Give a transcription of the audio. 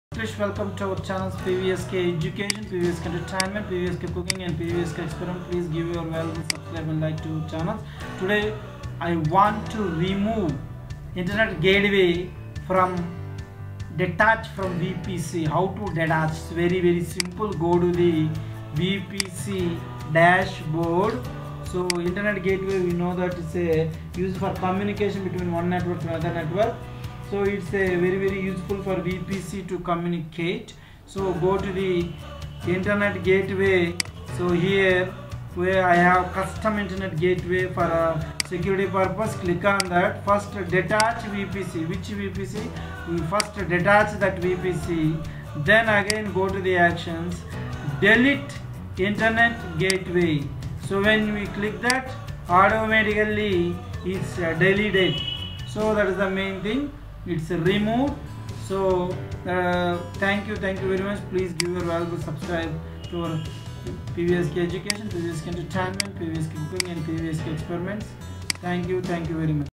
Please welcome to our channels PVSK Education, PVSK Entertainment, PVSK Cooking and PVSK Experiment. Please give your valuable subscribe and like to channels. Today I want to remove internet gateway from detach from VPC. How to detach? It's very simple. Go to the VPC dashboard. So internet gateway, we know that it's a used for communication between one network to another network. So it's a very useful for VPC to communicate. So go to the internet gateway. So here where I have custom internet gateway for security purpose, click on that. First detach VPC. Which VPC? We first detach that VPC, then again go to the actions, delete internet gateway. So when we click that, automatically it's deleted. So that is the main thing, it's removed. So thank you very much. Please give your valuable subscribe to our PVSK Education, PVSK Entertainment, PVSK Cooking and PVSK Experiments. Thank you very much.